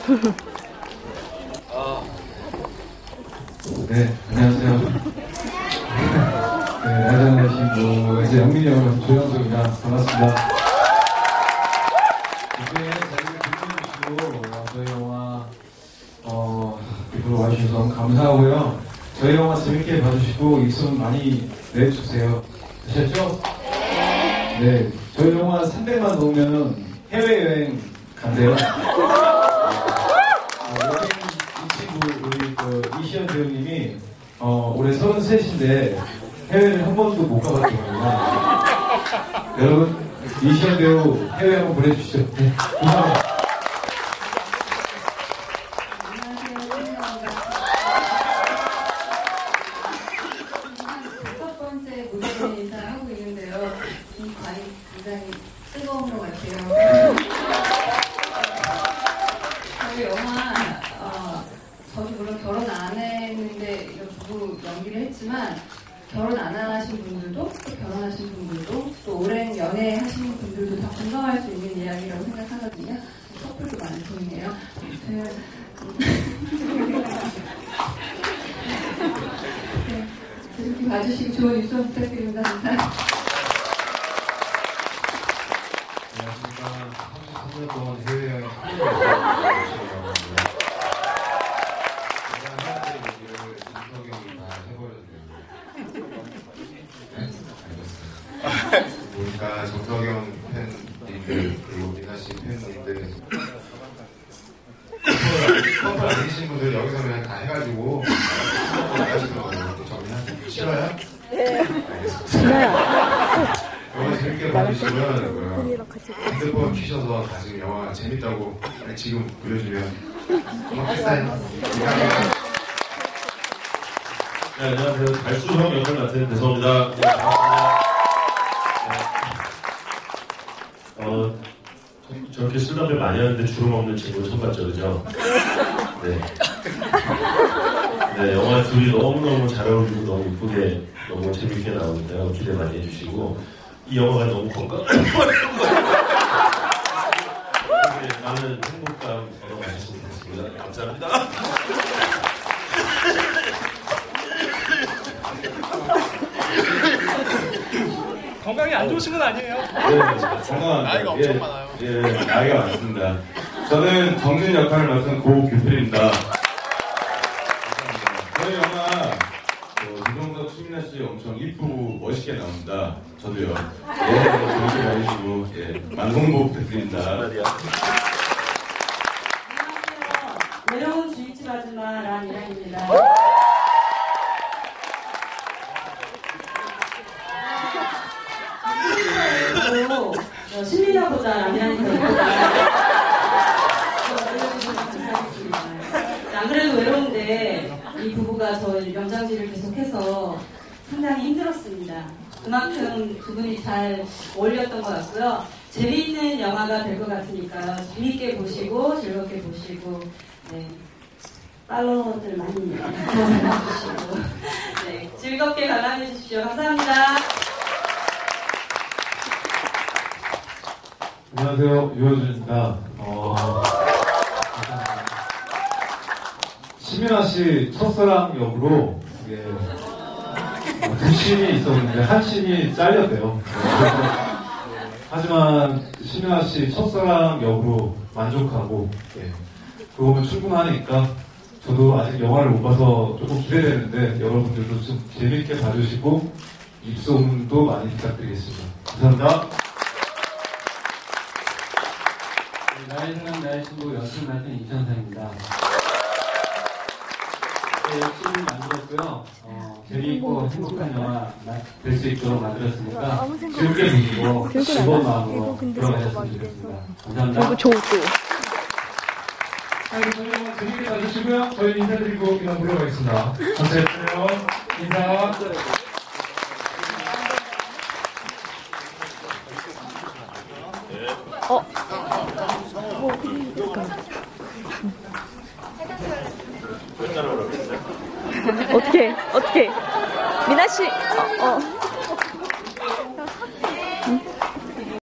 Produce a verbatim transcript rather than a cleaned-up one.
아, 네, 안녕하세요. 네, 나이자나신 분, 이제 영민이 형 조영석입니다. 반갑습니다. 이제 자리를 빌려주시고 저희 영화 어, 이쪽으로 와주셔서 너무 감사하고요. 저희 영화 재밌게 봐주시고 입소문 많이 내주세요. 아셨죠? 네, 저희 영화 삼백만 넘으면 해외여행 간대요. 어, 이 친구 우리 그 이시연 배우님이 어, 올해 서른셋인데 해외를 한 번도 못 가봤거든요. 여러분 이시연 배우 해외 한번 보내주시죠. 네, 감사합니다. 인사하고 있는데요. 이 관이 굉장히 뜨거운 것 같아요. 저희 영화, 어, 저도 물론 결혼 안 했는데 이런 부부 연기를 했지만 결혼 안 하신 분들도 또 결혼하신 분들도 또 오랜 연애 하시는 분들도 다 공감할 수 있는 이야기라고 생각하거든요. 커플도 많이 보이네요. 네. 이렇게 봐주시고 좋은 입소문 부탁드립니다. 감사합니다. 안녕하십니까. 삼십삼 년 동안 해외여행 보니까 정석영 팬님들 그리고 민나씨 팬님들 커플 아니신 분들 여기서 그냥 다 해가지고 하시더라고요. 정리하세요. 싫어요? 네. 알겠습니다. 영화 재밌게 봐주시면 핸드폰 키셔서 다시 영화 재밌다고 지금 그려주면 고맙겠어요. 네, 안녕하세요. 달수형 역을 맡은 대성입니다. 네, 반갑습니다. 네. 어, 저렇게 술 담배 많이 하는데 주름 없는 친구 처음 봤죠, 그죠? 네. 네, 영화 둘이 너무너무 잘 어울리고 너무 이쁘게, 너무 재밌게 나오니까요. 기대 많이 해주시고, 이 영화가 너무 건강, 많은 행복감 얻어가셨으면 좋겠습니다. 감사합니다. 건강이 안 좋으신 건 아니에요? 네, 건강 나이가 엄청 예, 많아요. 예, 나이가 많습니다. 저는 정준 역할을 맡은 고규필입니다. 저희 영화 어, 이동석, 수민아 씨 엄청 이쁘고 멋있게 나옵니다. 저도요. 예, 재밌게 봐주시고 예, 만성보 부탁드립니다. 안녕하세요. 외로운 주입집 아줌마란 이랑입니다. 어, 신민아보다 라미란이 더 예쁘다. 안 그래도 외로운데 이 부부가 저 명장지를 계속해서 상당히 힘들었습니다. 그만큼 두 분이 잘 어울렸던 것 같고요. 재미있는 영화가 될 것 같으니까 재미있게 보시고 즐겁게 보시고 네, 팔로워들 많이 들어주시고 네, 즐겁게 관람해 주십시오. 감사합니다. 안녕하세요. 유호준입니다. 어, 시민아 씨 첫사랑 역으로 이게 두 씬이 있었는데 한 씬이 잘렸대요. 하지만 시민아 씨 첫사랑 역으로 만족하고 예, 그거면 충분하니까 저도 아직 영화를 못 봐서 조금 기대되는데 여러분들도 좀 재밌게 봐주시고 입소문도 많이 부탁드리겠습니다. 감사합니다. 나의 사랑 나의 친구 연출 맡은 이천상입니다. 네, 열심히 만들었고요. 어, 재미있고 행복한 영화 될 수 있도록 만들었으니까 즐겁게 보시고 즐거운 마음으로 들어가셨으면 좋겠습니다. 감사합니다. 이거 좋고. 저희 영화 재밌게 봐주시고요. 저희 인사드리고 이만 물러가겠습니다. 감사했어요. 인사. 어. 뭐, 그러니까. 어떻게, 어떻게. 미나씨, 어, 어.